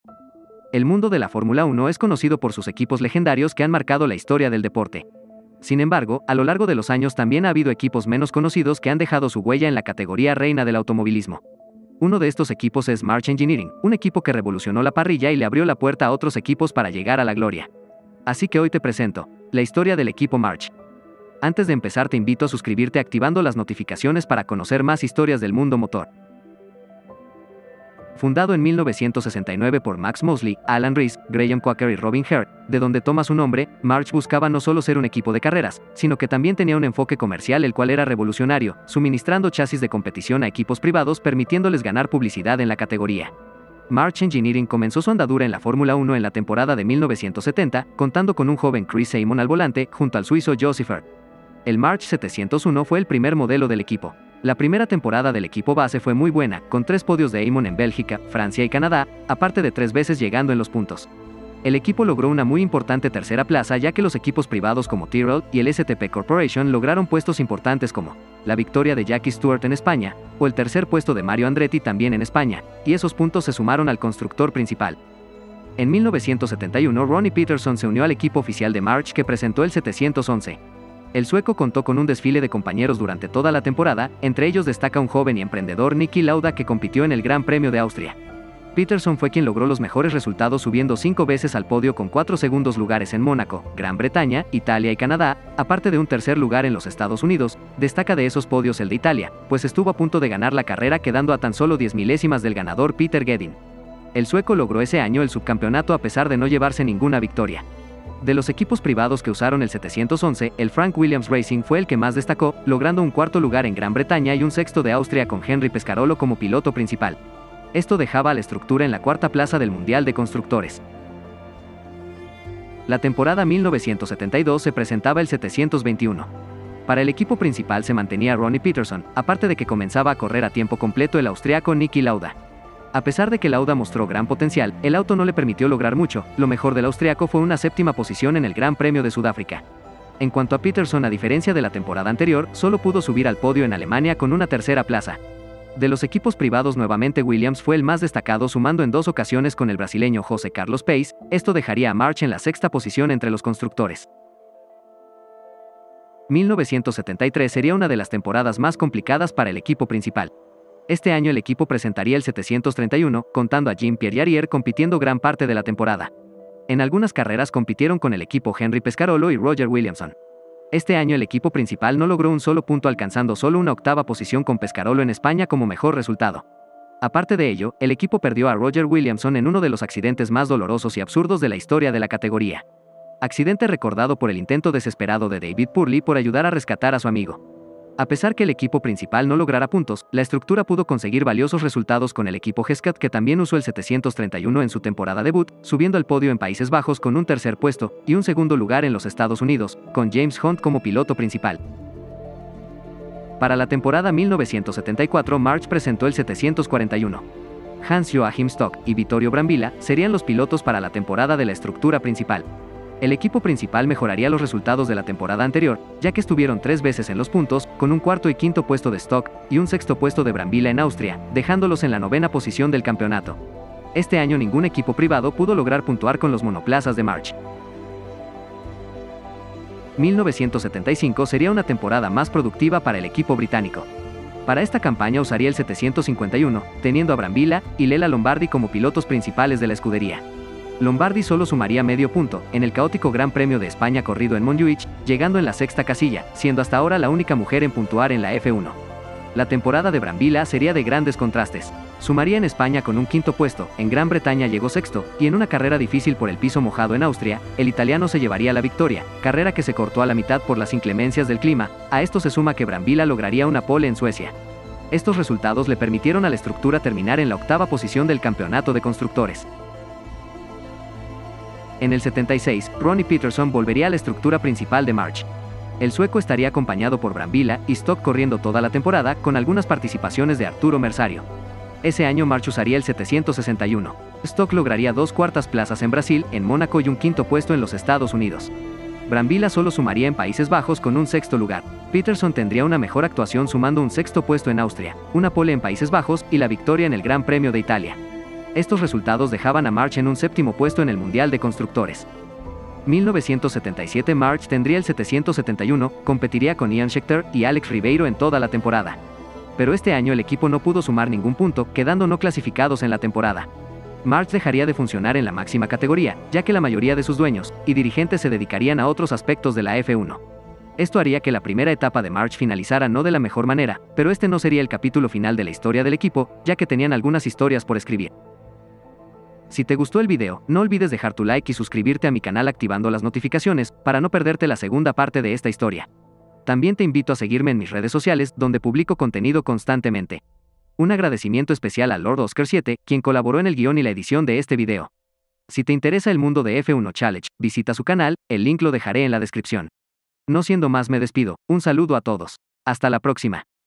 El mundo de la Fórmula 1 es conocido por sus equipos legendarios que han marcado la historia del deporte. Sin embargo, a lo largo de los años también ha habido equipos menos conocidos que han dejado su huella en la categoría reina del automovilismo. Uno de estos equipos es March Engineering, un equipo que revolucionó la parrilla y le abrió la puerta a otros equipos para llegar a la gloria. Así que hoy te presento la historia del equipo March. Antes de empezar te invito a suscribirte activando las notificaciones para conocer más historias del mundo motor. Fundado en 1969 por Max Mosley, Alan Rees, Graham Quaker y Robin Herd, de donde toma su nombre, March buscaba no solo ser un equipo de carreras, sino que también tenía un enfoque comercial el cual era revolucionario, suministrando chasis de competición a equipos privados permitiéndoles ganar publicidad en la categoría. March Engineering comenzó su andadura en la Fórmula 1 en la temporada de 1970, contando con un joven Chris Simon al volante, junto al suizo Joseph Herd. El March 701 fue el primer modelo del equipo. La primera temporada del equipo base fue muy buena, con 3 podios de Simon en Bélgica, Francia y Canadá, aparte de 3 veces llegando en los puntos. El equipo logró una muy importante tercera plaza ya que los equipos privados como Tyrrell y el STP Corporation lograron puestos importantes como la victoria de Jackie Stewart en España, o el tercer puesto de Mario Andretti también en España, y esos puntos se sumaron al constructor principal. En 1971 Ronnie Peterson se unió al equipo oficial de March que presentó el 711. El sueco contó con un desfile de compañeros durante toda la temporada, entre ellos destaca un joven y emprendedor Niki Lauda que compitió en el Gran Premio de Austria. Peterson fue quien logró los mejores resultados subiendo 5 veces al podio con 4 segundos lugares en Mónaco, Gran Bretaña, Italia y Canadá, aparte de un tercer lugar en los Estados Unidos. Destaca de esos podios el de Italia, pues estuvo a punto de ganar la carrera quedando a tan solo 10 milésimas del ganador Peter Gedin. El sueco logró ese año el subcampeonato a pesar de no llevarse ninguna victoria. De los equipos privados que usaron el 711, el Frank Williams Racing fue el que más destacó, logrando un cuarto lugar en Gran Bretaña y un sexto de Austria con Henry Pescarolo como piloto principal. Esto dejaba a la estructura en la cuarta plaza del Mundial de Constructores. La temporada 1972 se presentaba el 721. Para el equipo principal se mantenía Ronnie Peterson, aparte de que comenzaba a correr a tiempo completo el austriaco Niki Lauda. A pesar de que Lauda mostró gran potencial, el auto no le permitió lograr mucho. Lo mejor del austriaco fue una 7ª posición en el Gran Premio de Sudáfrica. En cuanto a Peterson, a diferencia de la temporada anterior, solo pudo subir al podio en Alemania con una tercera plaza. De los equipos privados nuevamente Williams fue el más destacado sumando en 2 ocasiones con el brasileño José Carlos Pace. Esto dejaría a March en la 6ª posición entre los constructores. 1973 sería una de las temporadas más complicadas para el equipo principal. Este año el equipo presentaría el 731, contando a Jean-Pierre Jarier compitiendo gran parte de la temporada. En algunas carreras compitieron con el equipo Henry Pescarolo y Roger Williamson. Este año el equipo principal no logró un solo punto alcanzando solo una 8ª posición con Pescarolo en España como mejor resultado. Aparte de ello, el equipo perdió a Roger Williamson en uno de los accidentes más dolorosos y absurdos de la historia de la categoría. Accidente recordado por el intento desesperado de David Purley por ayudar a rescatar a su amigo. A pesar que el equipo principal no lograra puntos, la estructura pudo conseguir valiosos resultados con el equipo Hesketh que también usó el 731 en su temporada debut, subiendo al podio en Países Bajos con un tercer puesto y un segundo lugar en los Estados Unidos, con James Hunt como piloto principal. Para la temporada 1974 March presentó el 741. Hans-Joachim Stock y Vittorio Brambilla serían los pilotos para la temporada de la estructura principal. El equipo principal mejoraría los resultados de la temporada anterior, ya que estuvieron 3 veces en los puntos, con un cuarto y quinto puesto de Stock y un sexto puesto de Brambilla en Austria, dejándolos en la 9ª posición del campeonato. Este año ningún equipo privado pudo lograr puntuar con los monoplazas de March. 1975 sería una temporada más productiva para el equipo británico. Para esta campaña usaría el 751, teniendo a Brambilla y Lela Lombardi como pilotos principales de la escudería. Lombardi solo sumaría medio punto en el caótico Gran Premio de España corrido en Montjuic, llegando en la 6ª casilla, siendo hasta ahora la única mujer en puntuar en la F1. La temporada de Brambilla sería de grandes contrastes. Sumaría en España con un 5º puesto, en Gran Bretaña llegó 6º, y en una carrera difícil por el piso mojado en Austria, el italiano se llevaría la victoria, carrera que se cortó a la mitad por las inclemencias del clima. A esto se suma que Brambilla lograría una pole en Suecia. Estos resultados le permitieron a la estructura terminar en la 8ª posición del campeonato de constructores. En el 76, Ronnie Peterson volvería a la estructura principal de March. El sueco estaría acompañado por Brambilla y Stock corriendo toda la temporada, con algunas participaciones de Arturo Merzario. Ese año March usaría el 761. Stock lograría 2 cuartas plazas en Brasil, en Mónaco y un 5º puesto en los Estados Unidos. Brambilla solo sumaría en Países Bajos con un 6º lugar. Peterson tendría una mejor actuación sumando un 6º puesto en Austria, una pole en Países Bajos y la victoria en el Gran Premio de Italia. Estos resultados dejaban a March en un séptimo puesto en el Mundial de Constructores. 1977 March tendría el 771, competiría con Ian Scheckter y Alex Ribeiro en toda la temporada. Pero este año el equipo no pudo sumar ningún punto, quedando no clasificados en la temporada. March dejaría de funcionar en la máxima categoría, ya que la mayoría de sus dueños y dirigentes se dedicarían a otros aspectos de la F1. Esto haría que la primera etapa de March finalizara no de la mejor manera, pero este no sería el capítulo final de la historia del equipo, ya que tenían algunas historias por escribir. Si te gustó el video, no olvides dejar tu like y suscribirte a mi canal activando las notificaciones, para no perderte la segunda parte de esta historia. También te invito a seguirme en mis redes sociales, donde publico contenido constantemente. Un agradecimiento especial a Lord Oscar 7, quien colaboró en el guión y la edición de este video. Si te interesa el mundo de F1 Challenge, visita su canal, el link lo dejaré en la descripción. No siendo más me despido, un saludo a todos. Hasta la próxima.